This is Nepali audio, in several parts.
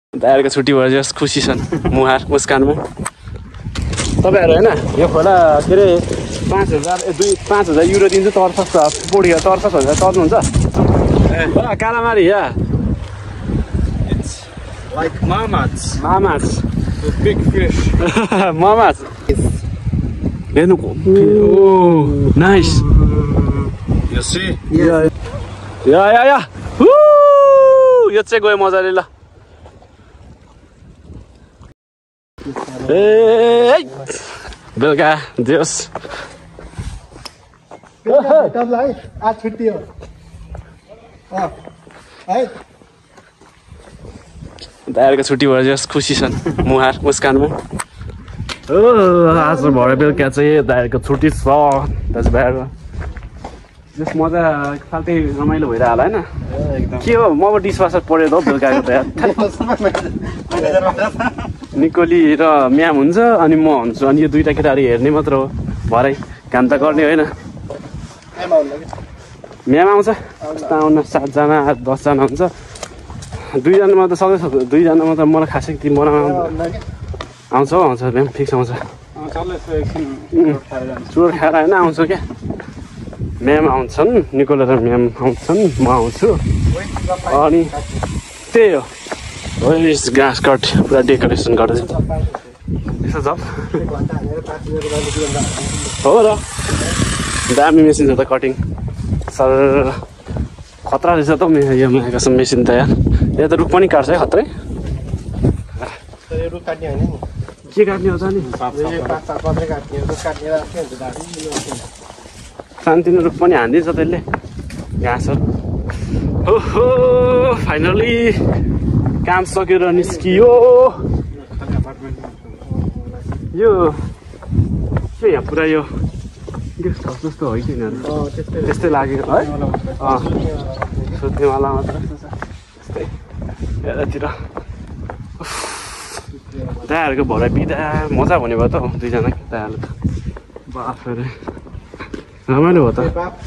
दाइहरुको छुट्टी भयो जस खुसी छन् मुहार मुस्कानमा। तपाईहरु हैन यो खोला के रे 5000 युरो दिन्छु तर्छ पोडी तर्छ भनेर तर्नुहुन्छ कालामारी या It's like mamas. Mamas The big fish. मामास हेर्नु ओ नाइस You see? या यो चाहिँ गयो मजाले ल ए बेलुका दियोस् तपाईँलाई आज छुट्टी हो है दाइहरुको छुट्टी भयो जस खुसी छन् मुहार मुस्कानमा। आज भरे बेलुका चाहिँ दाइहरुको छुट्टी छ दाजुभाइहरु जस मजा फाल्टै रमाइलो भइरहेको होला हैन के हो म अब डिसवासर परेँ त बेलुकाको त यार निकोली र म्याम हुन्छ अनि म हुन्छु अनि यो दुईटा केटाहरु हेर्ने मात्र हो भरै काम त गर्ने होइन म्याम आउँछ आउन 7 जना 10 जना हुन्छ 2 जनामा त सक्दै सक्छ 2 जनामा त मलाई खासै ती बनाउन आउँछ म्याम फिक्स आउँछ चोर खाएर हैन आउँछ क्या म्याम आउँछन् निकोला र म्याम आउँछन् म आउँछु अनि त्यही हो घाँस कट पुरा डेकोरेसन गर्दै यसो जब हो र दामी मेसिन छ त कटिङ सर खतरा रहेछ त यो कसम मेसिन त यार यो त रुख पनि काट्छ है खत्रै के काट्ने हो त नि सानोतिनो रुख पनि हानिदिन्छ त्यसले घाँसहरू ओहो फाइनली काम सकेर निस्कियो यो के यहाँ पुरा यो गेस्ट हाउस जस्तो हो कि त्यस्तै लाग्यो है सुत्नेवाला मात्र त्यस्तै यतातिर दाइहरुको भरे बिदा मजा हुने भयो त हौ 2 जना दाइहरु त बाफरे रमाइलो हो त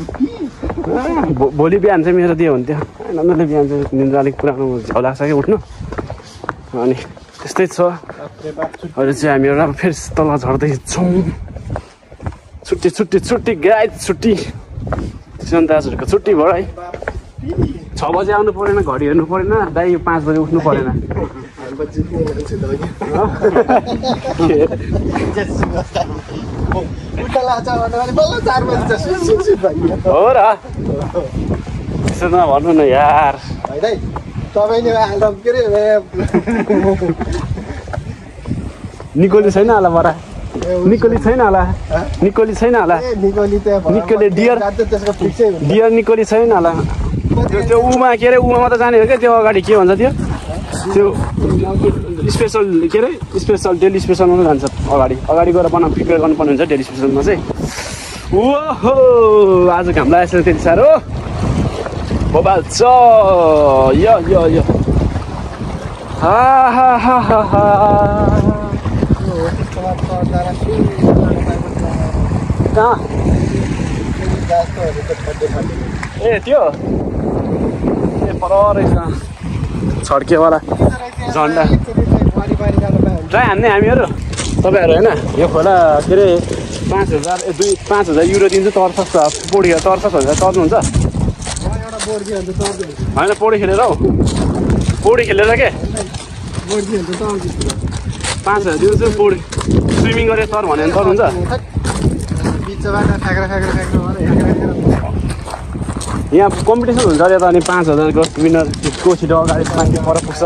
भोलि बिहान चाहिँ मेरो दियो हुन्थ्यो नन्दले बिहान चाहिँ निन्द्रा अलिक पुरानो झ्याउ लाग्छ कि उठ्नु अनि त्यस्तै छ अहिले चाहिँ हामी एउटा फेरि तल झर्दैछौँ छुट्टी छुट्टी छुट्टी गाइड छुट्टी किसन दाजुहरूको छुट्टी भयो है 6 बजे आउनु परेन घडी हेर्नु परेन दाइ 5 बजे उठ्नु परेन हो र त्यसो नभन्नु न यार निकोली छैन होला बरा निकोली छैन होला निकोली छैन होला निकोली डियर निकोली छैन होला त्यो उमा के अरे उमा मात्र जाने हो क्या त्यो अगाडि के भन्छ त्यो स्पेसल के अरे स्पेसल डेली स्पेसलमा पनि जान्छ अगाडि गएर प्रिपेयर गर्नुपर्ने हुन्छ डेली स्पेसलमा चाहिँ ओहो आज घाम लागेको छ त्यति साह्रो मोबाइल छ यो कहाँ ए त्यो ए पर रहेछ छड्केवाला झन्डा ट्राई हान्ने हामीहरू तपाईँहरू होइन यो खोला के अरे 5000 युरो दिन्छु तर्छ पोडी तर्छ भनेर तर्नुहुन्छ होइन पौडी खेलेर हौ पौडी खेलेर के 5000 दिन्छु पौडी स्विमिङ गरेर तर भन्यो भने तर्नुहुन्छ यहाँ कम्पिटिसन हुन्छ अरे त अनि 5000 को विनर को छिटो अगाडि मान्छे पर पुग्छ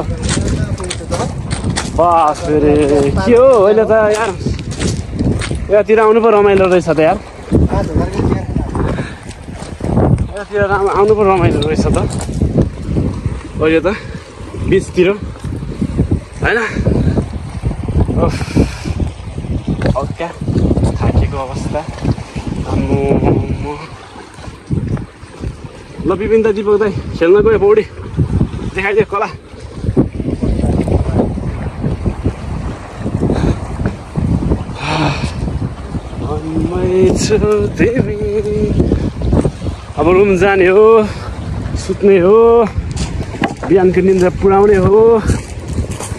बस फेरि के हो अहिले त यार यतातिर आउनु पो रमाइलो रहेछ त यार यतातिर आउनु पो रमाइलो रहेछ त अहिले त बिचतिर होइन क्या थाकेको अवस्था ल विपिन दाइ दिपक दाइ खेल्न गयो पौडी देखाइदियो कला अब रुम जाने हो सुत्ने हो बिहानको निन्द्रा पुर्याउने हो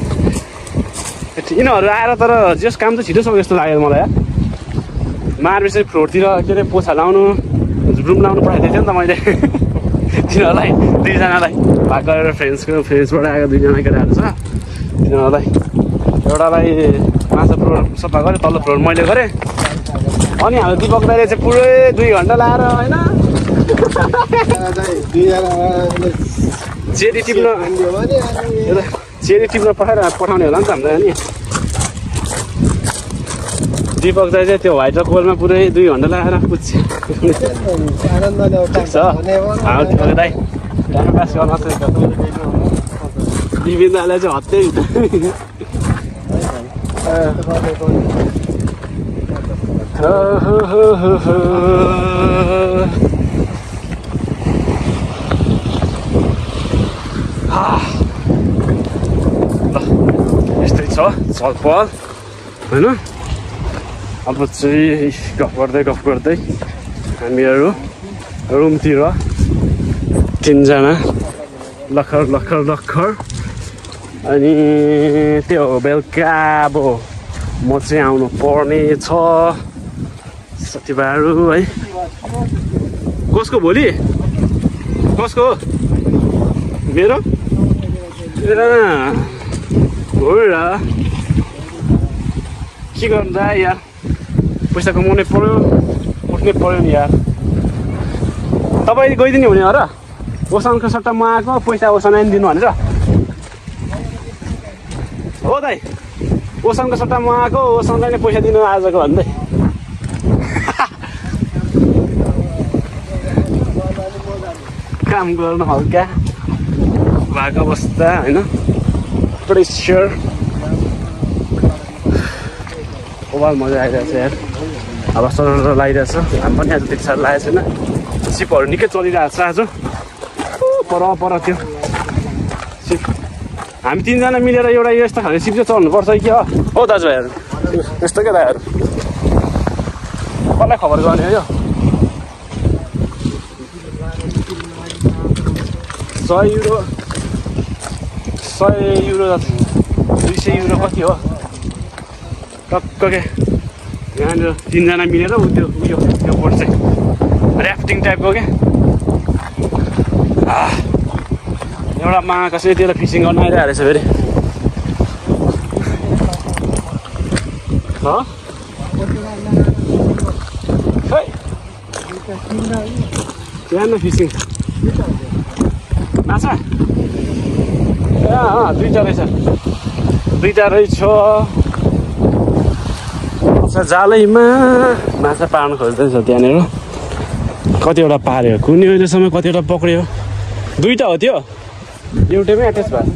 यिनीहरू आएर तर जस काम चाहिँ छिटो सक्यो जस्तो लाग्यो मलाई यार मार्बी चाहिँ फ्लोरतिर के अरे पोछा लाउनु रुम लाउनु पठाइदिएको थिएँ नि त मैले तिनीहरूलाई दुईजनालाई भाग गरेर फ्रेन्ड्सबाट आएको दुईजना केटाहरू छ तिनीहरूलाई एउटालाई माछा फ्लोर सफा गरेँ तल्लो फ्लोर मैले गरेँ अनि हाम्रो दिपक दाइले चाहिँ पुरै 2 घन्टा लाएर होइन चेरी टिप्न पठाउने होला नि त हामीलाई अनि दिपक दाइ चाहिँ त्यो व्हाइट र कोलमा पुरै 2 घन्टा लगाएर पुग्छ दिपक दाइ टाइम पास गर्न विभिन्न दाइलाई चाहिँ हत्तै यस्तै छ छलफल होइन अब चाहिँ गफ गर्दै हामीहरू रुमतिर 3 जना लखर अनि त्यो बेलुका अब म चाहिँ आउनु पर्ने छ साथीभाइहरू है कसको भोलि कसको मेरो हो र के गर्नु त यार पैसा कमाउनै पर्यो उठ्नै पर्यो नि यार तपाईँ गइदिनु हुने हो र ओसानको सट्टा म आएको पैसा ओसानै दिनु भनेर हो दाइ ओसानको सट्टा म आएको ओसानलाई नै पैसा दिनु आजको भन्दै काम गर्नु हल्का भएको अवस्था होइन प्रेसर ओभर मजा आइरहेछ यार अब सरर लगाइरहेछ हामी पनि आज त्यति साह्रो लागेको छैन सिपहरू निकै चलिरहेको छ आज पर त्यो सिप हामी 3 जना मिलेर एउटा यस्तो खाले सिप चाहिँ चल्नुपर्छ कि हो दाजुभाइहरू यस्तो क्या दाइहरू कसलाई खबर गर्ने हो यो 100 युरो 200 युरो कति हो टक्क के यहाँनिर 3 जना मिलेर त्यो बोट चाहिँ ऱ्याफ्टिङ टाइपको क्या एउटा मागा कसैले त्यसलाई फिसिङ गर्न आइरहेको रहेछ फेरि त्यहाँ न फिसिङ माछा दुईटा रहेछ जालैमा माछा पार्नु खोज्दैछ त्यहाँनिर कतिवटा पार्यो कुनै अहिलेसम्म कतिवटा पक्रियो 2टा हो त्यो एउटैमै एट्याच भयो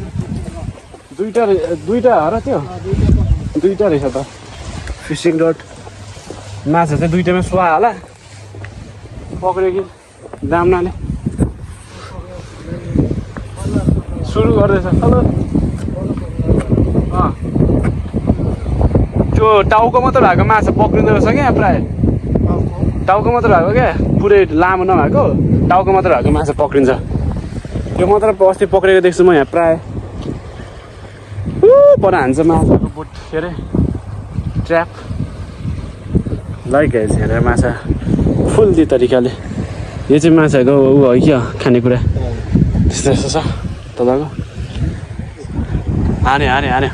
2टा हो र त्यो 2टा रहेछ त फिसिङ डट माछा चाहिँ 2टामै सुहा होला पक्रियो कि दामनाले सुरु गर्दैछ हेलो त्यो टाउको मात्र भएको माछा पक्रिँदो रहेछ क्या प्रायः टाउको मात्र भएको क्या पुरै लामो नभएको टाउको मात्र भएको माछा पक्रिन्छ त्यो मात्र अस्ति पक्रेको देख्छु म यहाँ प्रायः पर हान्छ माछाको बोट के अरे ट्र्याप लाइक हेरेर माछा फुल्दी तरिकाले यो चाहिँ माछाको ऊ हो क्या खानेकुरा त्यस्तो यस्तो छ तपाईँको हान्यो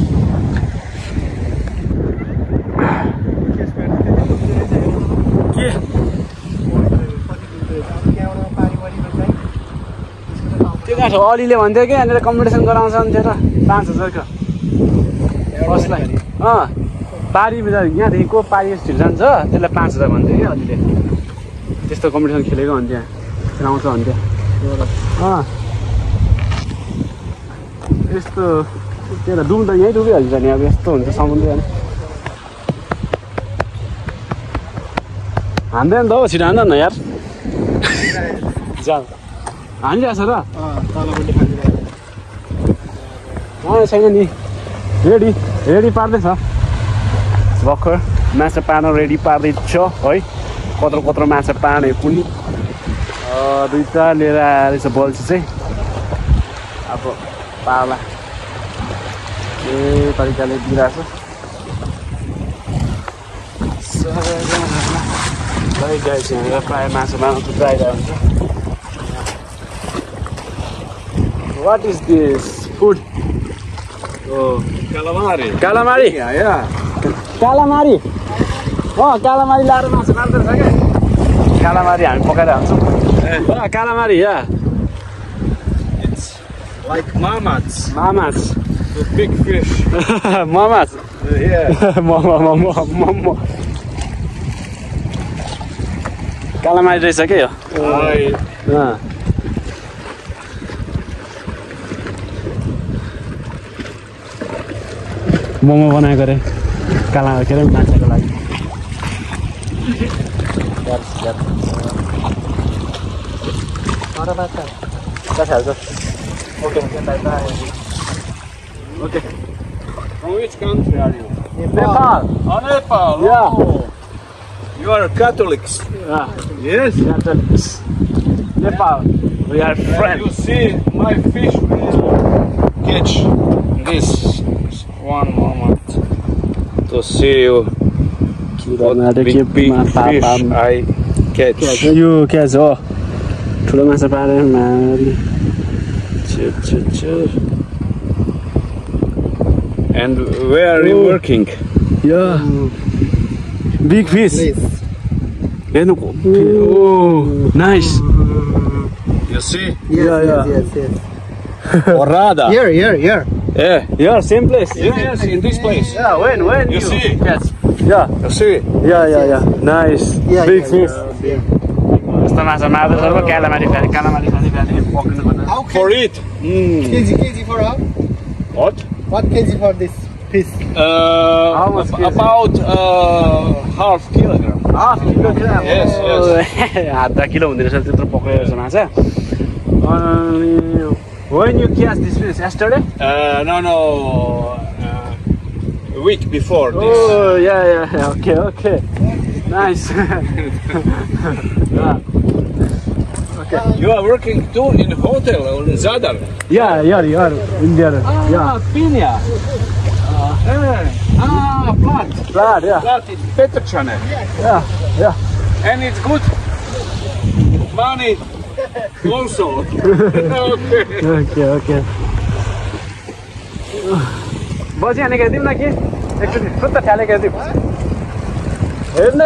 त्यो कहाँ छ अलीले भन्थ्यो कि यहाँनिर कम्पिटिसन गराउँछ भन्थ्यो र 5000को कसलाई पारी यहाँदेखि को पारी छिटो जान्छ त्यसलाई 5000 भन्थ्यो कि अलीले त्यस्तो कम्पिटिसन खेलेको भन्थ्यो गराउँछ भन्थ्यो यस्तो त्यो त डुम त यहीँ डुबिहाल्छ नि अब यस्तो हुन्छ समुद्र हान्दैन त हो छिटो हान्दैन न यार जाल हानिरहेछ र छैन नि रेडी पार्दैछ भर्खर माछा पार्न रेडी पार्दैछ है कत्रो माछा पार्ने कुनी 2टा लिएर आएछ बल्छी चाहिँ अब पाला तरिकाले दिइरहेको छ है गाइस यहाँ प्रायः माछा मार्नु थुप्राइरहेको हुन्छ What is this food? Oh, calamari. Calamari? Yeah. Calamari? Calamari ल्याएर माछा मार्दैछ क्या Calamari हामी पकाएर हाल्छौँ Calamari, yeah. It's like mammoths. Mammoths. The big fish. Mammoths? Yeah. Momo. Calamari रहेछ क्या यो मोमो बनाएको रे काला के अरे माछाको लागि Okay. From which country are you? Nepal. Oh, Nepal. Yeah. Oh. You are Catholics. Yes. Catholics. Nepal. We are friends. You see, my fish will catch this one moment to see you. What big fish I catch. You catch ठुलो माछा पारे मारी And where are you working? Yeah. Big fish. Oh, nice. You see? Yes. Orada. Here. Yeah, same place. Yes, in this place. Yeah, when You see? catch. Yeah. You see? Yeah. Nice. Big fish. Yeah. यस्तो माछा मार्दै सर्व कालामारी खाने पक्रिनु पर्ने For it. Kg for how? What? What kg for this fish? How much kg? About half kilogram. Half kilogram Yes. आधा किलो हुँदो रहेछ त्यत्रो पक्रेको रहेछ माछा अनि when you catch this fish yesterday? No. A week before this. Oh, yeah. Okay. Nice. Yeah. You are working too in hotel or in Zadar? Yeah, India. Yeah. Pinya. Plant. Blood, yeah. Plant in Petrochane. Yeah. And it's good money also. Okay. बजी हाने गरिदिउँ न कि एकचोटि फुत्त ख्याले गरिदिउँ हेर्नु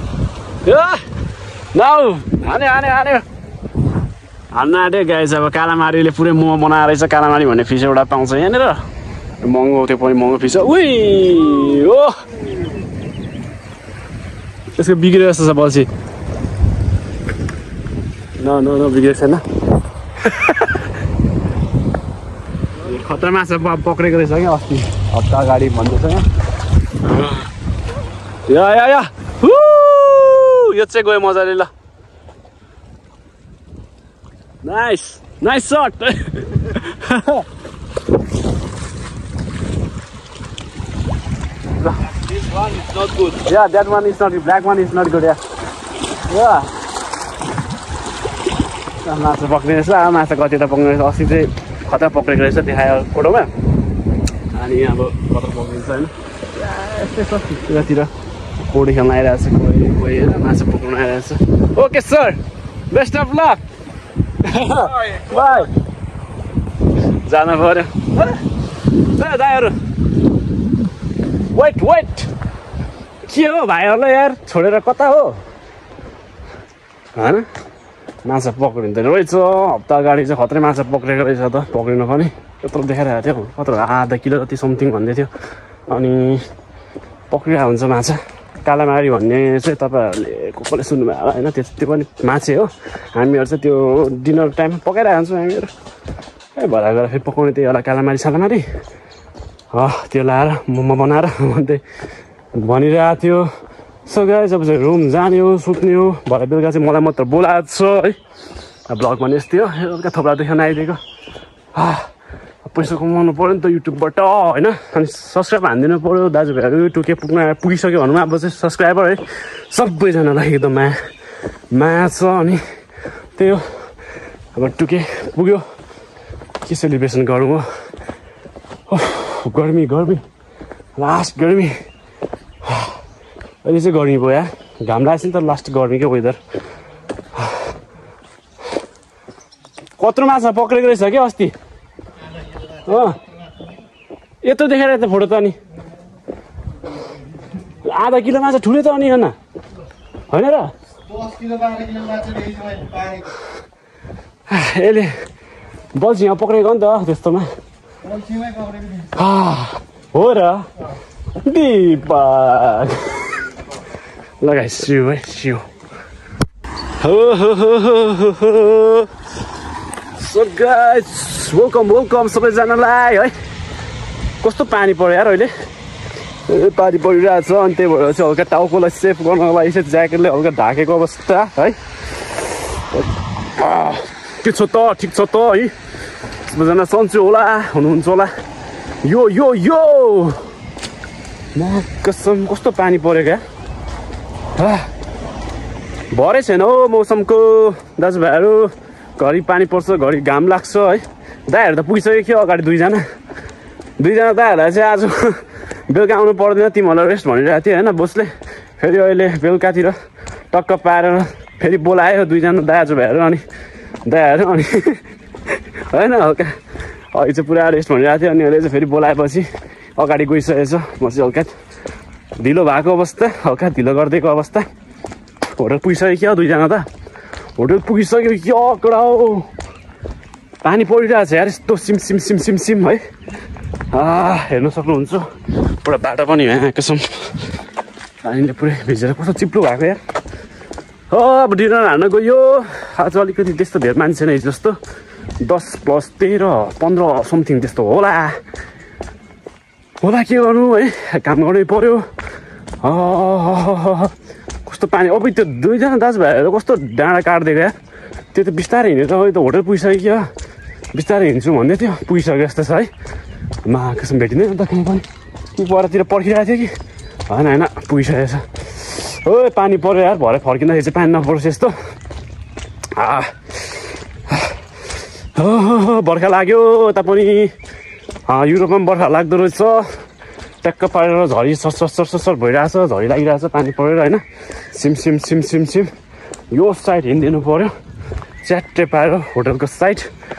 हाने हान्न आँट्यो गाइस अब कालामारीले पुरै मोमो बनाएर रहेछ कालामारी भन्ने फिस एउटा पाउँछ यहाँनिर महँगो त्यो पनि महँगो फिस उही हो त्यसको बिग्रेको जस्तो छ बल्छी न बिग्रेको छैन खतरा माछा पक्रेको रहेछ क्या अस्ति हप्ता अगाडि भन्दैछ यहाँ या यो चाहिँ गयो मजाले ल nice shot This one is not good. Yeah, that one is not good. Black one is not good. Yeah. माछा पक्रिने रहेछ माछा कति त पक्रिने रहेछ अस्ति चाहिँ खतरा पक्रेको रहेछ देखायो फोटोमा अनि अब खतरा पक्रिन्छ होइन यस्तै छ यतातिर पौडी खेल्न आइरहेको छ कोही होइन माछा पक्राउन आइरहेको छ okay sir best of luck bye जानु पर्यो दाइहरू वेट के हो भाइहरूलाई यार छोडेर कता हो होइन माछा पक्रिँदैन रहेछ हप्ता अगाडि चाहिँ खत्रै माछा पक्रेको रहेछ त पक्रिनु पनि त्यत्रो देखाइरहेको थियो कत्रो आधा किलो जति समथिङ भन्दै थियो अनि पक्रिरहेको हुन्छ माछा कालामारी भन्ने चाहिँ तपाईँहरूले कसले सुन्नुभयो होला होइन त्यो पनि माछे हो हामीहरू चाहिँ त्यो डिनर टाइममा पकाइरहेको हुन्छौँ हामीहरू भरा गएर फेरि पकाउने त्यही होला कालामारी त्यो लाएर मोमो बनाएर भन्दै भनिरहेको थियो सो गाइस अब चाहिँ रुम जाने हो सुत्ने हो भरे बेलुका चाहिँ मलाई मात्र बोलाएको छ है ब्लग भने यस्तै हो बेलुका थोप्रा देखाउन आइदिएको पैसा कमाउनु पऱ्यो नि त युट्युबबाट होइन अनि सब्सक्राइब हानिदिनु पऱ्यो दाजुभाइहरू टुके पुगिसक्यो भनौँ अब चाहिँ सब्सक्राइबर है सबैजनालाई एकदम माया छ अनि त्यही हो अब टुके पुग्यो के सेलिब्रेसन गरौँ हो गर्मी लास्ट गर्मी अहिले चाहिँ गर्मी भयो यार घाम लागेको छ नि त लास्ट गर्मीकै वेदर कत्रो माछा पक्रेको रहेछ क्या अस्ति यत्रो देखाएर त फोटो त अनि आधा किलो माछा ठुलो त अनि होइन होइन र 10 किलो 12 किलो माछा रहेछ मैले पारेको यसले बल्छीमा पक्रेको नि त त्यस्तोमा बल्छीमै पक्रेको हो र दिपक लगाइ सिउ है सिउ हो सो गाइस वेलकम सबैजनालाई है कस्तो पानी पर्यो यार अहिले पानी परिरहेको छ अनि त्यही भएर चाहिँ हल्का टाउकोलाई सेफ गर्नको लागि चाहिँ ज्याकेटले हल्का ढाकेको अवस्था है के छ त ठिक छ त है सबैजना सन्चो होला हुनुहुन्छ होला यो यो यो कसम कस्तो पानी पऱ्यो क्या भरै छैन हौ मौसमको दाजुभाइहरू घरि पानी पर्छ घरि घाम लाग्छ है दाइहरू त पुगिसक्यो थियो अगाडि दुईजना दाइहरूलाई चाहिँ आज बेलुका आउनु पर्दैन तिमीहरूलाई रेस्ट भनिरहेको थियो होइन बोसले फेरि अहिले बेलुकातिर टक्क पारेर फेरि बोलायो दुईजना दाजुभाइहरू अनि दाइहरू अनि होइन हल्का अहिले चाहिँ पुरा रेस्ट भनिरहेको थियो अनि अहिले चाहिँ फेरि बोलाएपछि अगाडि गइसकेको छ म चाहिँ हल्का ढिलो भएको अवस्था हल्का ढिलो गरिदिएको अवस्था होटल पुगिसक्यो क्या दुईजना त होटल पुगिसक्यो क्या कडा हो पानी परिरहेको छ यार यस्तो सिम है हेर्न सक्नुहुन्छ पुरा बाटो पनि यहाँ कसम पानीले पुरै भिजेर कस्तो चिप्लो भएको यार अब डिनर हान्न गयो आज अलिकति त्यस्तो धेर मान्छे नै जस्तो 10 + 13 15 समथिङ त्यस्तो होला के गर्नु है काम गर्नै पर्यो कस्तो पानी अब त्यो दुईजना दाजुभाइहरू कस्तो डाँडा काट्दिएको यार त्यो त बिस्तारै हिँडेर अहिले त होटल पुगिसक्यो बिस्तारै हिँड्छु भन्दै थियो पुगिसक्यो जस्तो छ है मा कसम भेटिँदैन त कहीँ पनि कि परतिर पर्खिरहेको थियो कि होइन पुगिसकेको छ ओ पानी पऱ्यो यार भरे फर्किँदाखेरि चाहिँ पानी नपरोस् यस्तो बर्खा लाग्यो यता पनि युरोपमा पनि बर्खा लाग्दो रहेछ ट्याक्क पारेर झरी सर भइरहेछ झरी लागिरहेछ पानी परेर होइन सिम यो साइड हिँडिदिनु पऱ्यो च्याट्टे पारेर होटलको साइड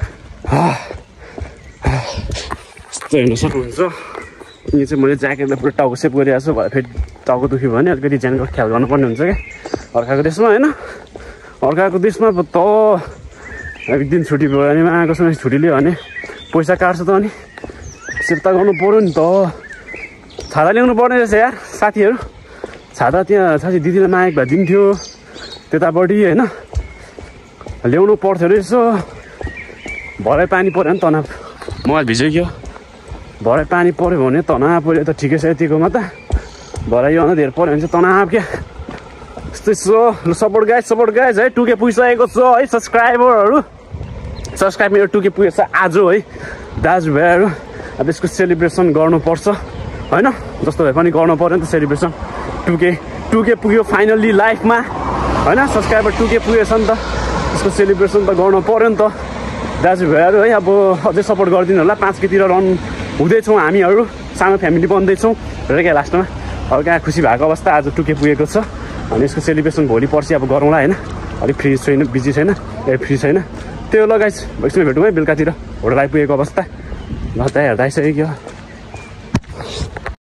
यस्तो हेर्न सक्नुहुन्छ यो चाहिँ मैले ज्याकेटलाई पुरा टाउको सेभ गरिरहेको छु भए फेरि टाउको दुख्यो भने अलिकति ज्यानको ख्याल गर्नुपर्ने हुन्छ क्या अर्काको देशमा होइन अर्काको देशमा त एक दिन छुट्टी भयो भने आएको समय छुट्टी लियो भने पैसा काट्छ त अनि सेप्ता गर्नु पऱ्यो नि त छाता ल्याउनु पर्ने रहेछ यार साथीहरू छाता त्यहाँ साथी दिदीलाई मागेको भए दिन्थ्यो त्यतापट्टि होइन ल्याउनु पर्थ्यो रहेछ भरे पानी पऱ्यो भने तनाव मोबाइल भिज्यो भरे पानी पऱ्यो भने तनाव पऱ्यो त ठिकै छ यतिकोमा त भरे योभन्दा धेरै पऱ्यो भने चाहिँ तनाव क्या यस्तै छ ल सपोर्ट गाइज है टुके पुगिसकेको छ है सब्सक्राइब मेरो टुके पुगेको छ आज है दाजुभाइहरू अब यसको सेलिब्रेसन गर्नुपर्छ होइन जस्तो भए पनि गर्नु पऱ्यो नि त सेलिब्रेसन टुके पुग्यो फाइनल्ली लाइफमा होइन सब्सक्राइबर टुके पुगेछ नि त यसको सेलिब्रेसन त गर्नु पऱ्यो नि त दाजुभाइहरू है अब अझै सपोर्ट गरिदिनु होला 5Kतिर रन हुँदैछौँ हामीहरू सानो फ्यामिली बन्दैछौँ र क्या लास्टमा हल्का खुसी भएको अवस्था आज टुके पुगेको छ अनि यसको सेलिब्रेसन भोलि पर्सि अब गरौँला होइन अलिक फ्री छैन बिजी छैन फ्री छैन त्यो लगाइस एकछिन भेटौँ है बेलुकातिर होटल आइपुगेको अवस्था ल त हेर्दा आइसक्यो